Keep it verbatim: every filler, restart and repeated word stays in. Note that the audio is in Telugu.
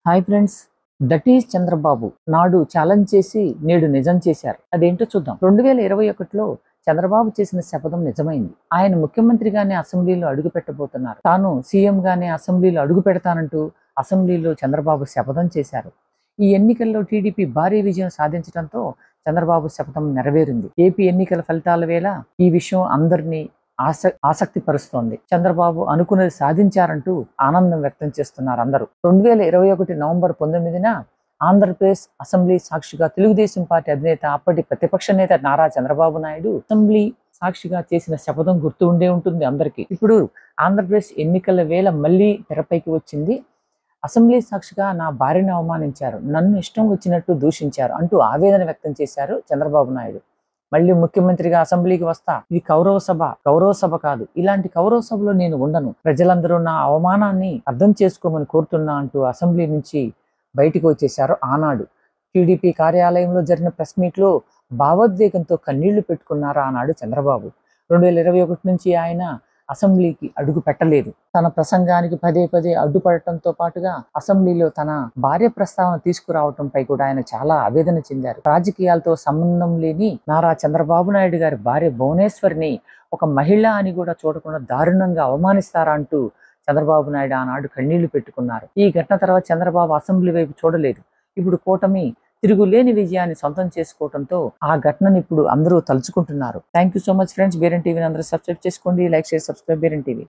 Hi friends, that is Chandrababu. నాడు ఛాలెంజ్ చేసి నేడు నిజం చేశారు. అదేంటో చూద్దాం. రెండు వేల ఇరవై ఒకటిలో చంద్రబాబు చేసిన శపథం నిజమైంది. ఆయన ముఖ్యమంత్రిగానే అసెంబ్లీలో అడుగు పెట్టబోతున్నారు. తాను సీఎం గానే అసెంబ్లీలో అడుగు పెడతానంటూ అసెంబ్లీలో చంద్రబాబు శపథం చేశారు. ఈ ఎన్నికల్లో టీడీపీ భారీ విజయం సాధించడంతో చంద్రబాబు శపథం నెరవేరింది. ఏపీ ఎన్నికల ఫలితాల వేళ ఈ విషయం అందరినీ ఆస ఆసక్తి పరుస్తోంది. చంద్రబాబు అనుకున్నది సాధించారంటూ ఆనందం వ్యక్తం చేస్తున్నారు అందరూ. రెండు వేల ఇరవై ఒకటి నవంబర్ పంతొమ్మిదిన ఆంధ్రప్రదేశ్ అసెంబ్లీ సాక్షిగా తెలుగుదేశం పార్టీ అధినేత, అప్పటి ప్రతిపక్ష నేత నారా చంద్రబాబు నాయుడు అసెంబ్లీ సాక్షిగా చేసిన శపథం గుర్తు ఉండే ఉంటుంది అందరికీ. ఇప్పుడు ఆంధ్రప్రదేశ్ ఎన్నికల వేళ మళ్ళీ తెరపైకి వచ్చింది. అసెంబ్లీ సాక్షిగా నా భార్యను అవమానించారు, నన్ను ఇష్టం వచ్చినట్టు దూషించారు అంటూ ఆవేదన వ్యక్తం చేశారు చంద్రబాబు నాయుడు. మళ్ళీ ముఖ్యమంత్రిగా అసెంబ్లీకి వస్తా, ఇది కౌరవ సభ, కౌరవ సభ కాదు. ఇలాంటి కౌరవ సభలో నేను ఉండను. ప్రజలందరూ నా అవమానాన్ని అర్థం చేసుకోమని కోరుతున్నా అంటూ అసెంబ్లీ నుంచి బయటికి వచ్చేశారు. ఆనాడు టీడీపీ కార్యాలయంలో జరిగిన ప్రెస్ మీట్లో భావోద్వేగంతో కన్నీళ్లు పెట్టుకున్నారు ఆనాడు చంద్రబాబు. రెండు వేల ఇరవై ఒకటి నుంచి ఆయన అసెంబ్లీకి అడుగు పెట్టలేదు. తన ప్రసంగానికి పదే పదే అడ్డుపడటంతో పాటుగా అసెంబ్లీలో తన భార్య ప్రస్తావన తీసుకురావడంపై కూడా ఆయన చాలా ఆవేదన చెందారు. రాజకీయాలతో సంబంధం లేని నారా చంద్రబాబు నాయుడు గారి భార్య భువనేశ్వరిని ఒక మహిళ అని కూడా చూడకుండా దారుణంగా అవమానిస్తారా అంటూ చంద్రబాబు నాయుడు ఆనాడు కన్నీళ్లు పెట్టుకున్నారు. ఈ ఘటన తర్వాత చంద్రబాబు అసెంబ్లీ వైపు చూడలేదు. ఇప్పుడు కూటమి తిరుగులేని విజయాన్ని సొంతం చేసుకోవడంతో ఆ ఘటనను ఇప్పుడు అందరూ తలుచుకుంటున్నారు. Thank you so much friends. Biren టీవీని అందరూ సబ్స్క్రైబ్ చేసుకోండి, like share subscribe Biren TV.